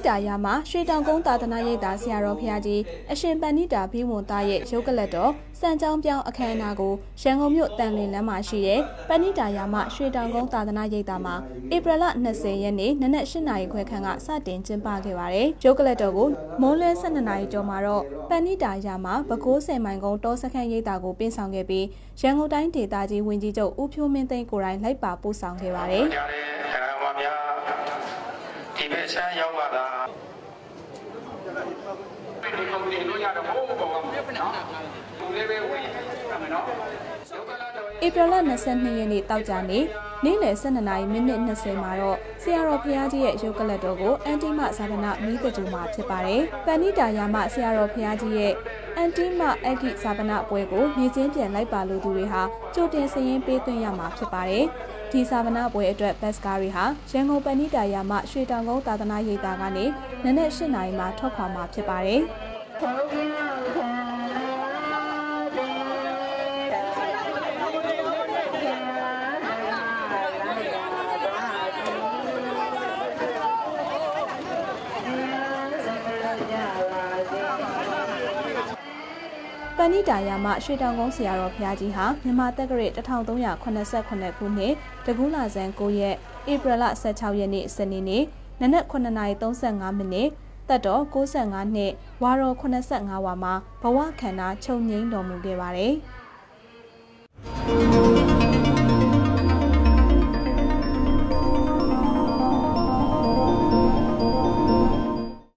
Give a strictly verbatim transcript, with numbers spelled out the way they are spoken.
တာယာမှာရွှေတောင်ကုန်းသာသနာရိပ်သာဆရာတော်ဖျားကြီးအရှင်ပဏိတာဘိဝံသားရဲ့ရုပ်ကလတ်တော်စံကြောင်းပြောင်းအခမ်းအနားကိုရန်ကုန်မြို့တန်လင်းလမ်းမှာရှိတဲ့ပဏိတာယာမရွှေတောင်ကုန်းသာသနာရိပ်သာမှာဧပြီလ၂၀ရက်နေ့နနက်၈နာရီခွဲခန့်ကစတင်ကျင်းပခဲ့ပါတယ်။ရုပ်ကလတ်တော်ကိုမိုးလင်း၁၂နာရီကျော်မှာတော့ပဏိတာယာမပဲခူးဆယ်မိုင်ကုန်းတောစခန်းရိပ်သာကိုပြင်ဆောင်ခဲ့ပြီးရန်ကုန်တိုင်းဒေသကြီးဝန်ကြီးချုပ်ဦးဖြိုးမင်းသိန်းကိုယ်တိုင်လိုက်ပါပို့ဆောင်ခဲ့ပါတယ်။ဒီပဲဆန်းရောက်ပါလားဒီကောင်တွေလို့ရတော့ဘိုးဘောကပြပြနေတာဘူးလေးပဲဝင်ရမယ်နော်ဧပြီလ၂၂ရက်နေ့တောက်ကြနေ့နေ့လယ်၁၂နာရီမိနစ်၂၀မှာတော့ဆရာတော်ဘုရားကြီးရဲ့ရုပ်ကလတ်တော်ကိုအန်တိမဇာပနမိသကြူမှာဖြစ်ပါတယ်။ပဏိတာယာမဆရာတော်ဘုရားကြီးရဲ့အန်တိမအဂိဇာပနပွဲကိုမြေချင်းပြန်လိုက်ပါလူသူတွေဟာကြိုတင်စည်ရင်းပေးသွင်းရမှာဖြစ်ပါတယ်။ဒီဇာပနပွဲအတွက်ဘတ်စကားတွေဟာရန်ကုန်ပဏိတာယာမရွှေတောင်ကုန်းသာသနာရိပ်သာကနေနနက်၈နာရီမှာထွက်ခွာမှာဖြစ်ပါတယ်။ပဏိတာယာမရွှေတောင်ကုန်းဆရာတော်ဘုရားကြီးဟာမြန်မာတက္ကရာ၁၃၇၇ခုနှစ်တကူးလဆန်း၉ရက်ဧပြီလ၁၆ရက်နေ့စနေနေ့နနက်9နာရီ35မိနစ်သက်တော်၉၅နှစ်ဝါတော်၈၅ဝါမှာဘဝခန္ဓာချုပ်ငြိမ်းတော်မူခဲ့ပါတယ်။